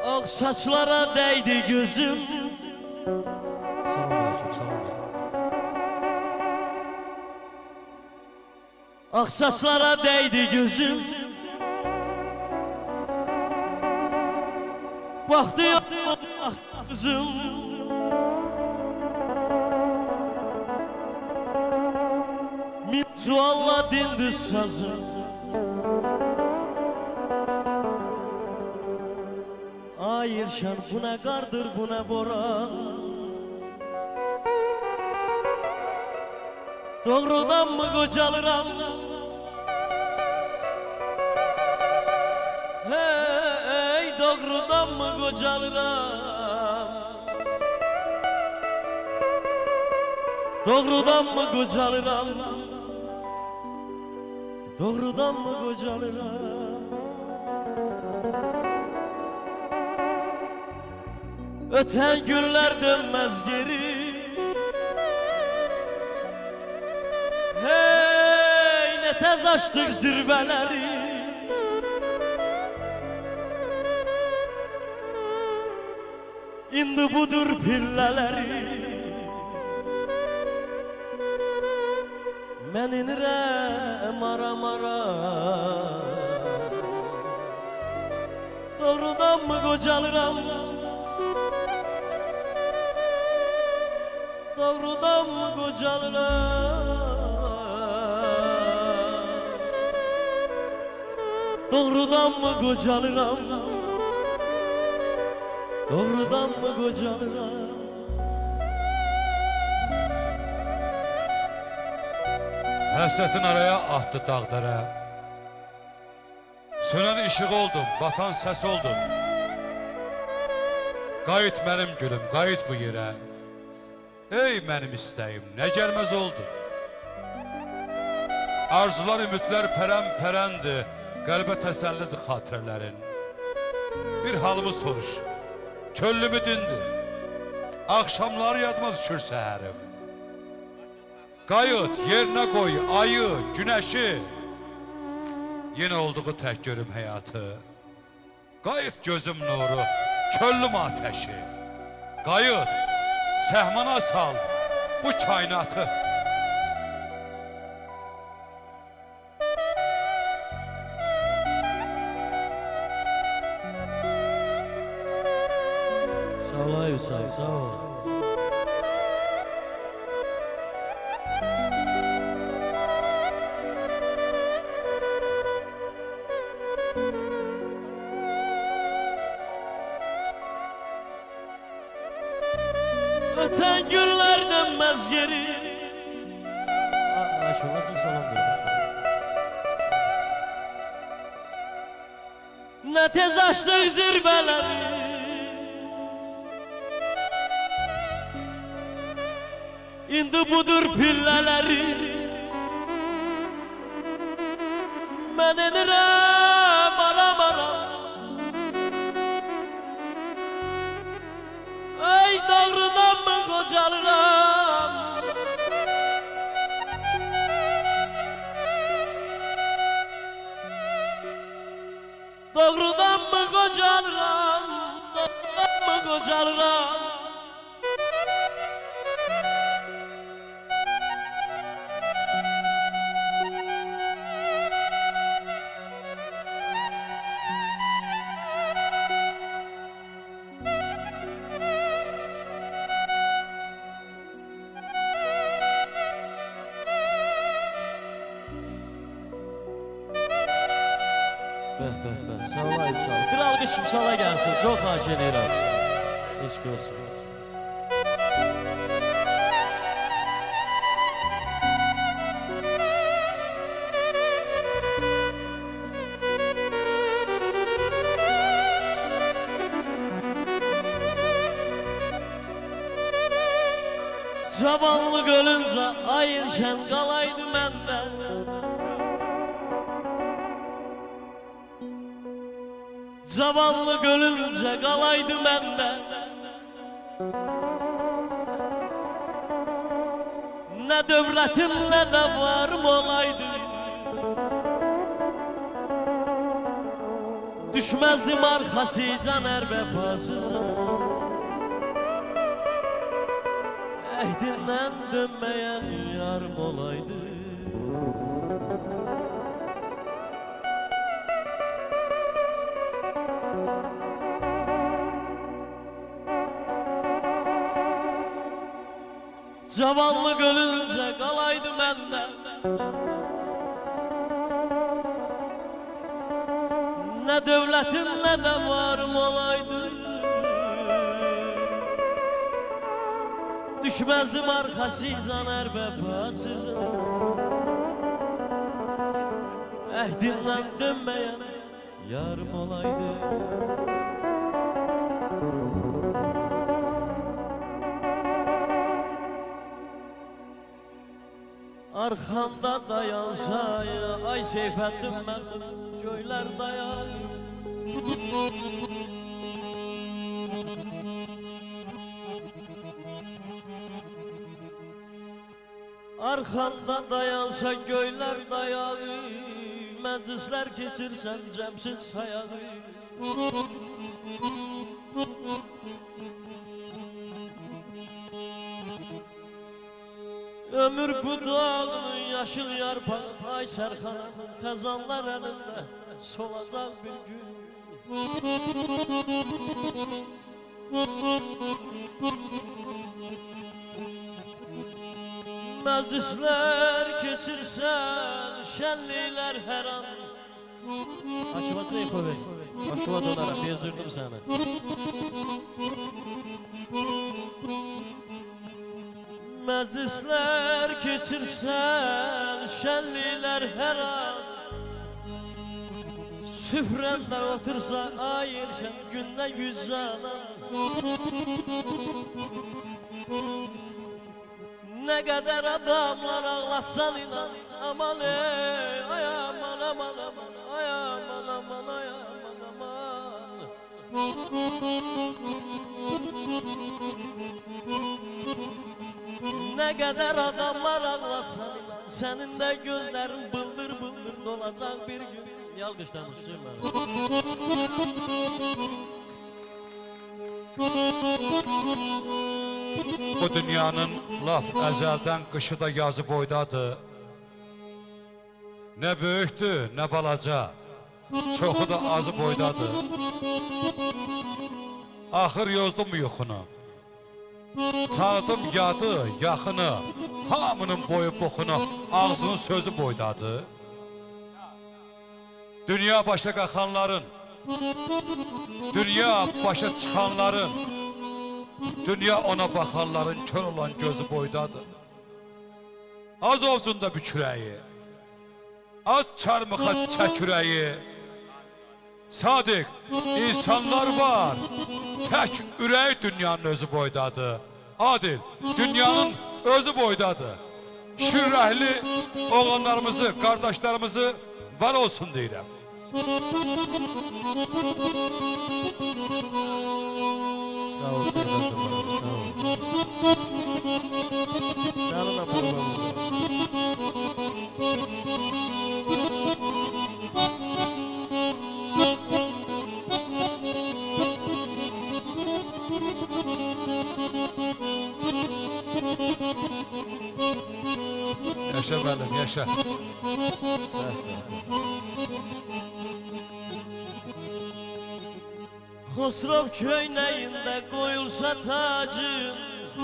Ak saçlara değdi gözüm. Selamünaleyküm, selam. Ak saçlara değdi gözüm. Baktı kızım. Min sualla dindi sazım. Hayır şan bu ne kardır bu ne boran. Doğrudan mı kocalıram? Hey doğrudan mı kocalıram? Doğrudan mı kocalıram? Doğrudan mı kocalıram? Öten günler dönmez geri. Hey ne tez açtık zirveleri. İndi budur pillələri. Mən inirəm ara-mara. Doğrudan mı qocalıram? Doğrudan mı kocalıram? Doğrudan mı kocalıram? Doğrudan mı kocalıram? Həsrətin araya attı dağdara. Sönən işıq oldum, batan səs oldum. Qayıt mənim gülüm, qayıt bu yerə. Ey mənim istəyim, nə gəlməz oldun. Arzular, ümidlər pərən-pərəndir, qəlbə təsəllidir xatirələrin. Bir halımı soruş, köllümü dindir, axşamları yadıma düşür səhərim. Qayıt, yerinə qoy ayı, günəşi, yenə olduğu tək görüm həyatı. Qayıt gözüm nuru, köllüm ateşi. Qayıt, səhmana sal bu kainatı. Sağ ol Aysel, sağ ol. Öten günler dönmez geri. Şu nasıl salamdır? Ne tez açtık zirveleri. İndi budur pillələri. Mən inirəm ara-mara. Ey doğrudan mı qocalıram? Doğrudan mı qocalıram? Doğrudan mı qocalıram? Sağ olayım, sağ ol. Bir alqış Vüsala gəlsin, çox xahiş edirəm. Eşq olsun. Cavanlıq ölüncə ayın şən qalaydı məndən. Cavanlıq ölüncə qalaydı məndən. Nə dövlətimlə də varım olaydı. Düşmezdim arkası caner vefasızın. Ehdinden dönmeyen yarım olaydı. Zavallı ölünce kalaydı menden. Ne devletim ne de varım olaydı. Düşmezdim arkası caner vefasızın. Ehdinden dönmeyen yarım olaydı. Arxanda dayansa ay seyfettim mənim göylər dayan. Arxanda dayansa göylər dayan. Məclislər keçirsən cəmsiz sayağı. Ömür budağının yaşıl yarpağı. Ay Serkan'ın kazanlar elinde solacak bir gün. Meclisler keçirsen şenliler her an. Açıvatı Eko Bey, açıvat olarak bezirdim seni. Meclisler keçirsen şenliler her an. Süfrende otursa ayırşan günde 100 adam. Ne kadar adamlar ağlatsan inan. Aman ey ay aman aman aman ay aman aman ay aman aman. Ne kadar adamlar ağlatsan senin de gözlerin bıldır bıldır dolacak bir gün. Yalgışlamış sürme. Bu dünyanın laf əzəldən qışı da yazı boydadır. Ne böyüktü ne balaca, çoxu da azı boydadır. Axır yozdum mu yuxunu? Tanıdım yadı, yaxını, hamının boyu boxunu, ağzının sözü boydadır. Dünya başa qaxanların, dünya başa çıxanların, dünya ona baxanların kör olan gözü boydadır. Az olsun da bükürəyi, az çarmıxa çəkürəyi. Sadiq, insanlar var, tək ürəyi dünyanın özü boydadır. Adil, dünyanın özü boydadır. Şürrəhli oğlanlarımızı, qardaşlarımızı var olsun deyirəm. Sağ ol Seyfettin bana, sağ ol. Canına programımız. Yaşa benim, yaşa. Xosrov köynəyində qoyulsa tacın.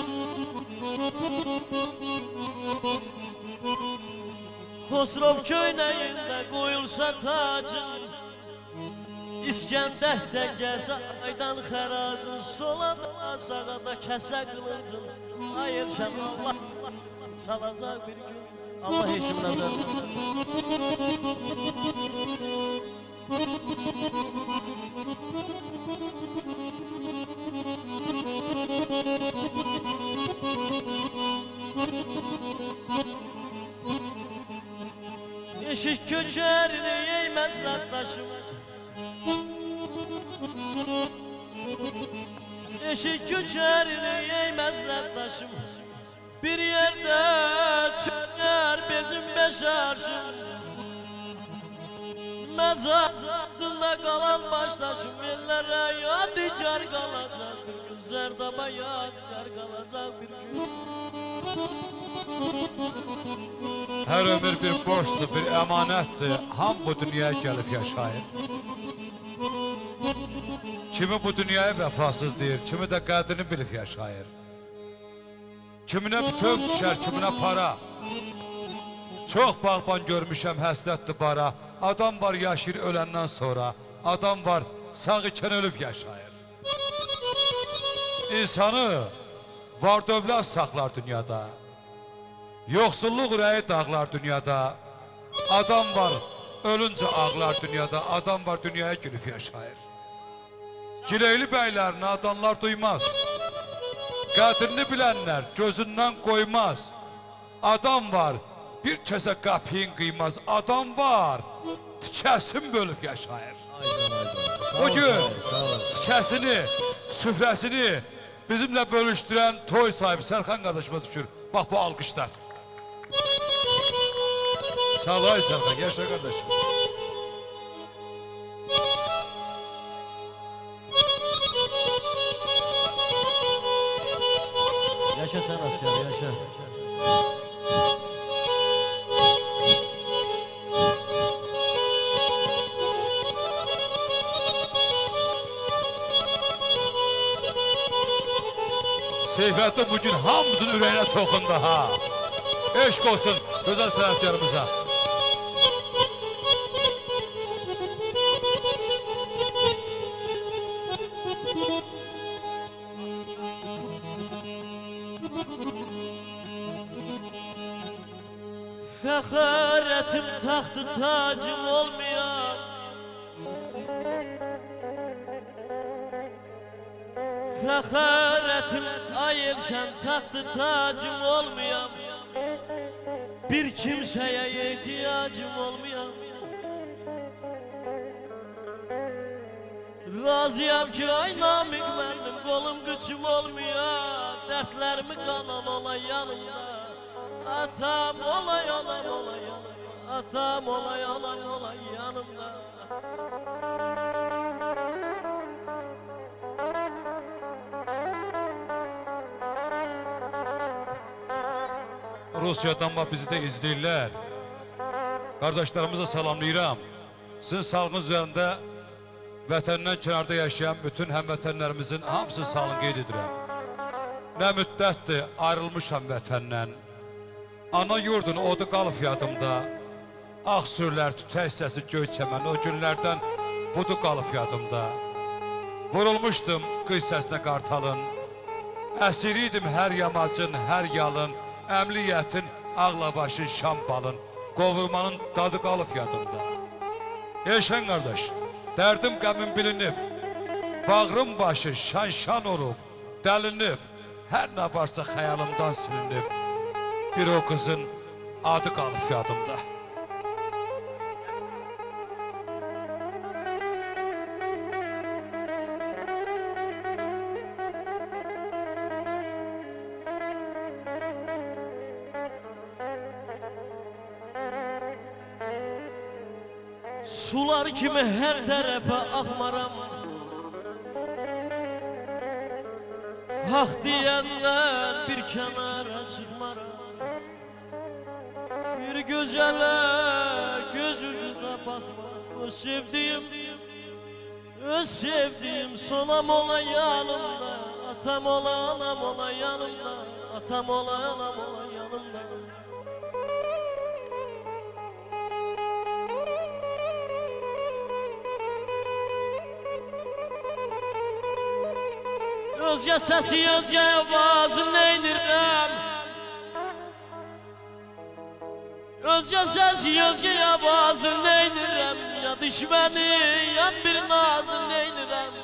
Xosrov köynəyində qoyulsa tacın. İskəndər də gəzə aydan xəracın. Sola da sağa da kəsə qılıncın. Hayır şəm Allah salacaq bir gün. Allah heşimin azarını. Eşik köçərini yeymez laktaşım. Eşik köçərini yeymez laktaşım. Bir yerde çöker bizim beş arşım. Mezarında kalan baş başlaşım ellere yadigar kalacak bir gün. Zerdaba yadigar kalacak bir gün. Her ömür bir borçlu, bir emanettir. Ham bu dünyaya gelip yaşayır. Kimi bu dünyaya vefasız deyir, kimi de qədrini bilip yaşayır. Kiminə bütöv düşər, kiminə para. Çox bağban görmüşəm, həsrətli bara. Adam var yaşayır öləndən sonra. Adam var sağ ikən ölüb yaşayır. İnsanı var dövlət saxlar dünyada. Yoxsulluq ürəyi dağlar dünyada. Adam var ölüncə ağlar dünyada. Adam var dünyaya gülüb yaşayır. Gileyli bəylər nadanlar duymaz. Qədrini bilənlər gözündən qoymaz. Adam var bir kəsə qəpiyin qıymaz. Adam var tikəsin bölüb yaşayır. O gün tikəsini, süfrəsini bizimlə bölüşdürən toy sahibi Sərxan qardaşıma düşür. Bax bu alqışlar. Sağ ol Sərxan, yaşa qardaşım. Yaşa sen asker, yaşa. Seyfətli bugün hamımızın ürəyinə toxundu ha. Eşq olsun gözəl sənətkarımıza. Fəxarətim taxtı tacım olmayan, fəxarətim ayırşan taxtı tacım olmayan, bir kimsəyə ehtiyacım olmayan. Razıyam ki ay namik mənim qolum qıçım olmayan, dərdlərimi qalan olay yanımda. Atam olay olay olay yanımda, atam olay olay olay yanımda. Rusiyadan bizi de izləyirlər. Qardaşlarımıza salamlayıram. Sizin sağlığınız üzərində vətəndən kənarda yaşayan bütün həmvətənlərimizin hamısını sağlığını qeyd edirəm. Nə müddətdir ayrılmışam vətəndən. Ana yurdun odu qalıb yadımda. Ağ sürülər, tütək səsi göy çəmən, o günlərdən budu qalıb yadımda. Vurulmuşdum qış səsinə qartalın. Əsiriydim hər yamacın, hər yalın. Əmliyyətin, ağlabaşın, şambalın, qovurmanın dadı qalıb yadımda. Eşən qardaş, dərdim qəmin bilinib. Bağrım başı şan-şan olub, dəlinib. Hər nə varsa xəyalımdan silinib. Bir o qızın adı qalıb yadımda. Sular kimi hər tərəfə axmaram. Haq deyəndən bir kənara çıxmaram. Bir gözələ göz ucuna baxmaram. Öz sevdiyim sonam ola yanımda. Atam ola anam ola yanımda. Atam ola anam ola yanımda. Özgə səsi, özgə avazı neynirəm? Özgə səsi, özgə avazı neynirəm? Ya düşməni, ya bir nazı neynirəm?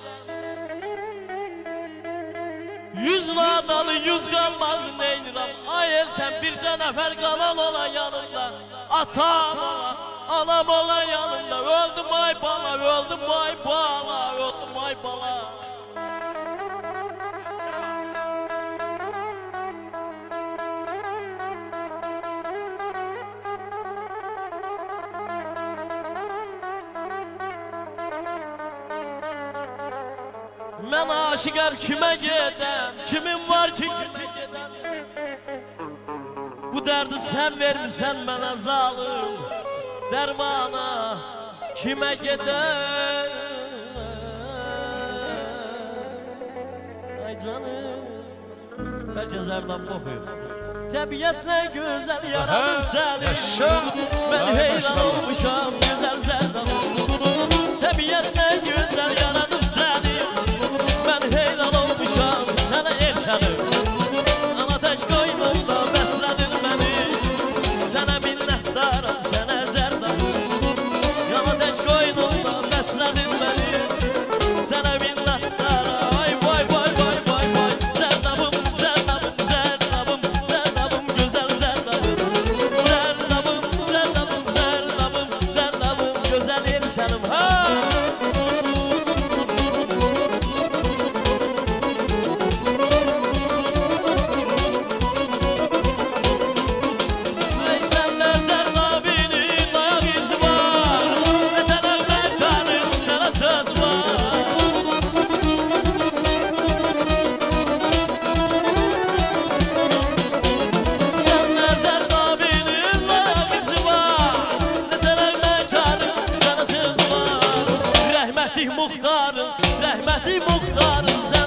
Yüz nadalı, yüz qalmaz neynirəm? Ay elçəm, bircə nəfər qalan ola yanımda. Atam ola, anam ola yanımda. Öldüm ay bala, öldüm ay bala, öldüm ay bala. Mən aşiqəm kimə gedəm, kimin var ki kimə gedəm. Bu dərdi sən vermisən mənə zalım, dərmana kimə gedəm. Ay canım, bəlkə zərdab oxuyum. Təbiyyətlə gözəl yaradım səni, mən heyran olmuşam gözəl zərdabım. Təbiyyətlə gözəl yaradım səni, mən heyran olmuşam sənə erşədim. Ana tək qoynumda bəslədin məni, sənə minnətdaram, sənə zərdabım. Ana tək qoynumda bəslədin məni, sənə minnətdaram. Ay vay vay vay vay vay, zərdabım, zərdabım, zərdabım, zərdabım, gözəl zərdabım. Zərdabım, zərdabım, zərdabım, zərdabım, gözəl erşədim. Ha! Rəhməti muxtarın